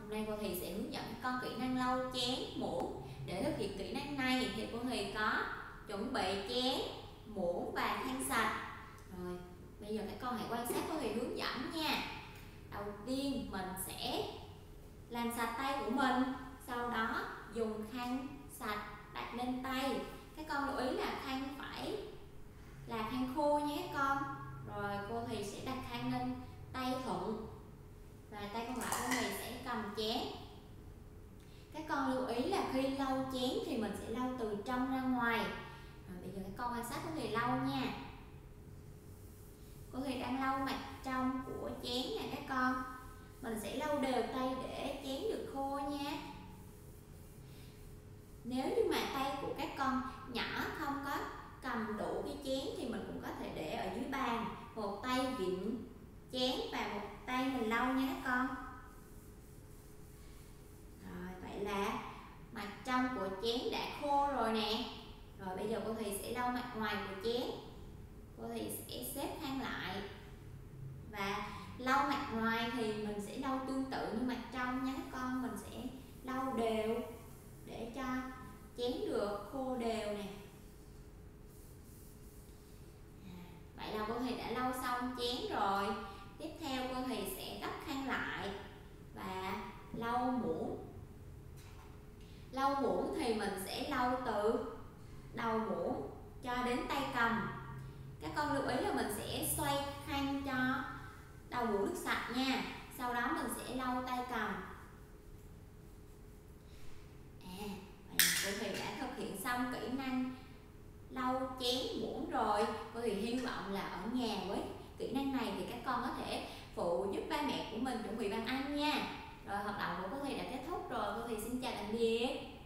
Hôm nay cô Thì sẽ hướng dẫn các con kỹ năng lau chén, muỗng. Để thực hiện kỹ năng này thì cô Thì có chuẩn bị chén, muỗng và khăn sạch. Rồi, bây giờ các con hãy quan sát cô Thì hướng dẫn nha. Đầu tiên mình sẽ làm sạch tay của mình, sau đó dùng khăn sạch đặt lên tay. Các con lưu ý là khăn phải là khăn khô nhé các con. Rồi cô Thì sẽ đặt khăn lên tay thuận và tay còn lại của mình sẽ cầm chén. Các con lưu ý là khi lau chén thì mình sẽ lau từ trong ra ngoài. Rồi bây giờ các con quan sát cô Thì lau nha. Cô Thì đang lau mặt trong của chén nè các con. Mình sẽ lau đều tay để chén được khô nha. Nếu như mà tay của các con nhỏ không có cầm đủ cái chén thì mình cũng có thể để ở dưới bàn, một tay vịn chén và một tay mình lau nha các con. Rồi vậy là mặt trong của chén đã khô rồi nè. Rồi bây giờ cô Thì sẽ lau mặt ngoài của chén. Cô Thì sẽ xếp khăn lại và lau mặt ngoài thì mình sẽ lau tương tự như mặt trong nha các con. Mình sẽ lau đều để cho chén được khô đều nè. Vậy là cô Thì đã lau xong chén rồi. Tiếp theo cô Thì sẽ đắp khăn lại và lau muỗng. Lau muỗng thì mình sẽ lau từ đầu muỗng cho đến tay cầm. Các con lưu ý là mình sẽ xoay khăn cho đầu muỗng được sạch nha. Sau đó mình sẽ lau tay cầm. Vậy cô Thì đã thực hiện xong kỹ năng lau chén muỗng rồi. Cô Thì hy vọng là ở nhà với kỹ năng này thì các con có thể phụ giúp ba mẹ của mình chuẩn bị bàn ăn nha. Rồi hoạt động của cô Thì đã kết thúc rồi. Cô Thì xin chào tạm biệt.